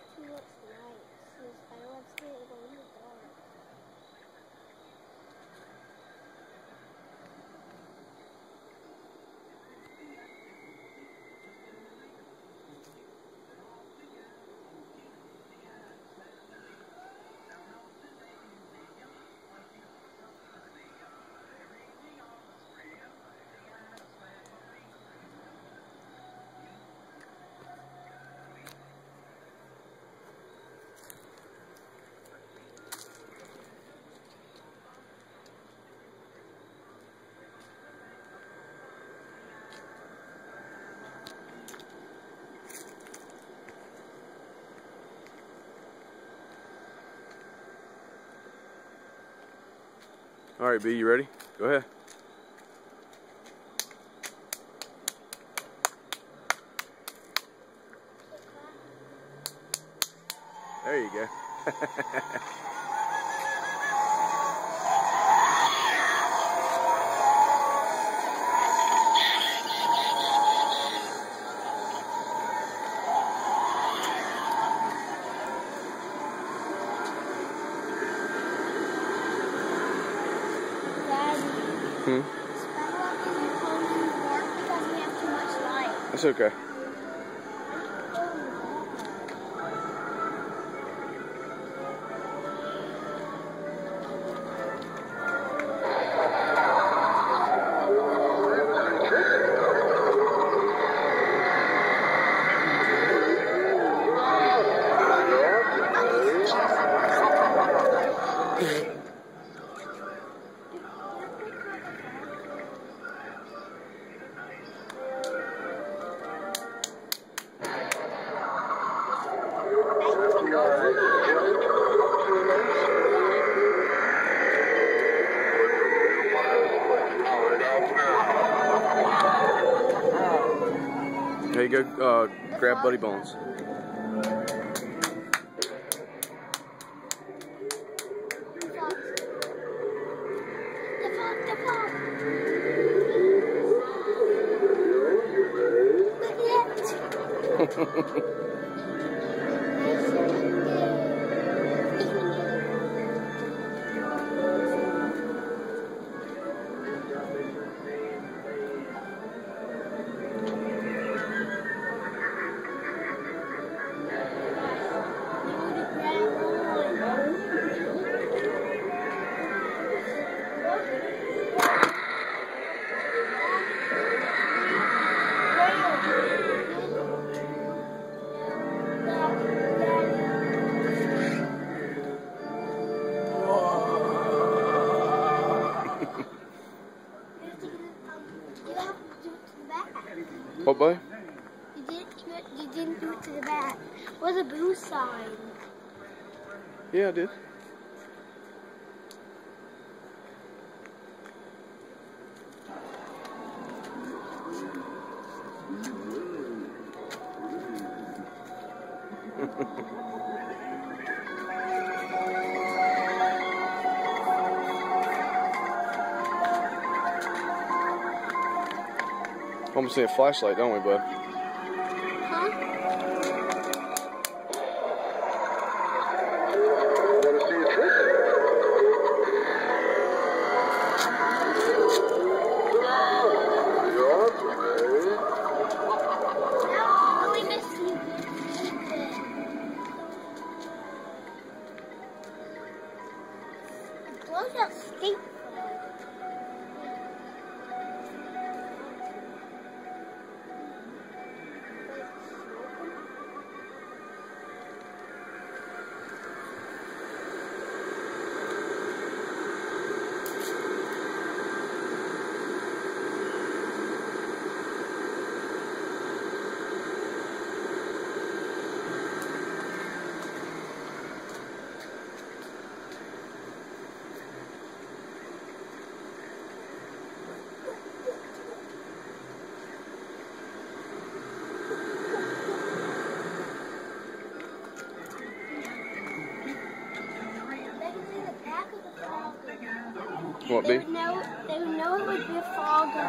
too much light. I don't want to stay in the dark. All right, B, you ready? Go ahead. There you go. That's okay. There you go, grab Buddy Bones. What, boy? You didn't do it to the back. Where's the blue sign? Yeah, I did. Almost need a flashlight, don't we, bud? Huh? Want to see a trick? No, we missed you. Those are stink. What, They B? would know it would be a fogger.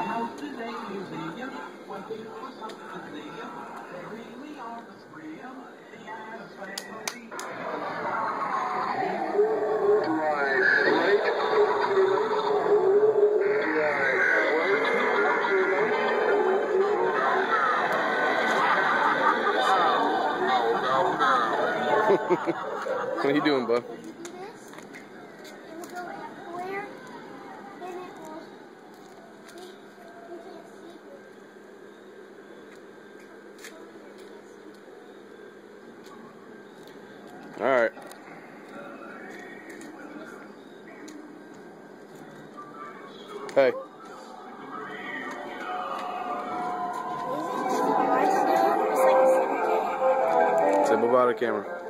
What are you doing, bud? If you do this, it will go everywhere, and it will. See? You can't see it. All right. Hey. Say bye-bye to the camera.